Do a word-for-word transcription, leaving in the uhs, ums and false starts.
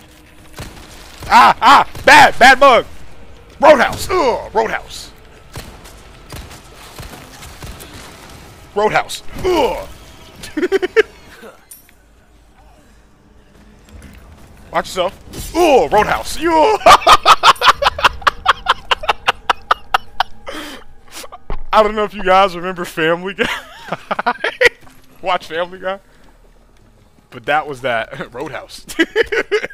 Ah, ah, bad, bad bug. Roadhouse, ugh, Roadhouse. Roadhouse, ugh. Watch yourself. Ugh, Roadhouse, you. I don't know if you guys remember Family Guy. Watch Family Guy. But that was that. Roadhouse.